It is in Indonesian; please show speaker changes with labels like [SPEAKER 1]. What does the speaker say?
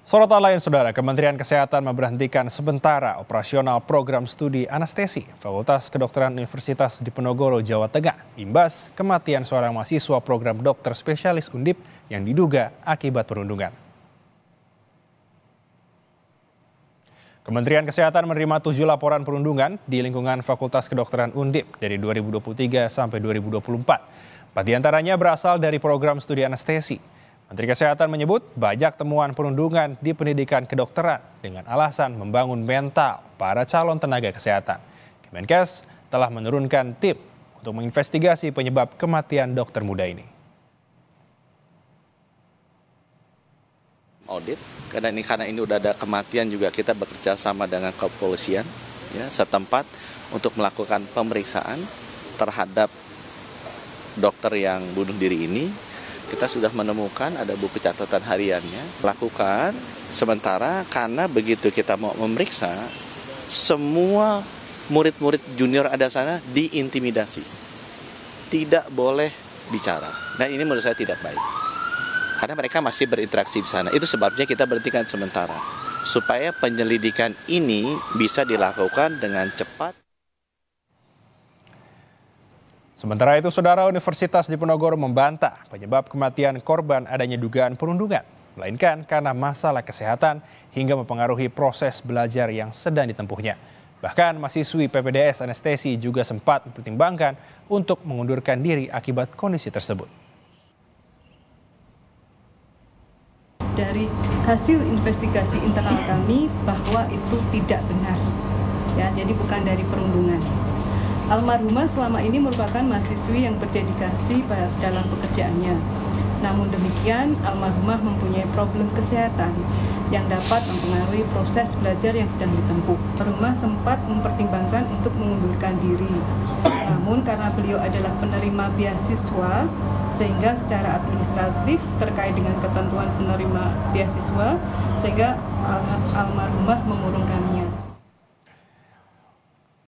[SPEAKER 1] Sorotan lain, Saudara, Kementerian Kesehatan memberhentikan sementara operasional program studi anestesi Fakultas Kedokteran Universitas Diponegoro, Jawa Tengah, imbas kematian seorang mahasiswa program dokter spesialis Undip yang diduga akibat perundungan. Kementerian Kesehatan menerima 7 laporan perundungan di lingkungan Fakultas Kedokteran Undip dari 2023 sampai 2024. 4 diantaranya berasal dari program studi anestesi. Menteri Kesehatan menyebut banyak temuan perundungan di pendidikan kedokteran dengan alasan membangun mental para calon tenaga kesehatan. Kemenkes telah menurunkan tim untuk menginvestigasi penyebab kematian dokter muda ini.
[SPEAKER 2] Audit, karena ini udah ada kematian juga kita bekerja sama dengan kepolisian ya, setempat untuk melakukan pemeriksaan terhadap dokter yang bunuh diri ini. Kita sudah menemukan ada buku catatan hariannya, lakukan sementara karena begitu kita mau memeriksa, semua murid-murid junior ada sana diintimidasi. Tidak boleh bicara. Nah ini menurut saya tidak baik. Karena mereka masih berinteraksi di sana. Itu sebabnya kita berhentikan sementara. Supaya penyelidikan ini bisa dilakukan dengan cepat.
[SPEAKER 1] Sementara itu, Saudara, Universitas Diponegoro membantah penyebab kematian korban adanya dugaan perundungan, melainkan karena masalah kesehatan hingga mempengaruhi proses belajar yang sedang ditempuhnya. Bahkan mahasiswi PPDS Anestesi juga sempat mempertimbangkan untuk mengundurkan diri akibat kondisi tersebut.
[SPEAKER 3] Dari hasil investigasi internal kami bahwa itu tidak benar, ya, jadi bukan dari perundungan. Almarhumah selama ini merupakan mahasiswi yang berdedikasi dalam pekerjaannya. Namun demikian, almarhumah mempunyai problem kesehatan yang dapat mempengaruhi proses belajar yang sedang ditempuh. Almarhumah sempat mempertimbangkan untuk mengundurkan diri. Namun karena beliau adalah penerima beasiswa, sehingga secara administratif terkait dengan ketentuan penerima beasiswa, sehingga almarhumah mengurungkan niat.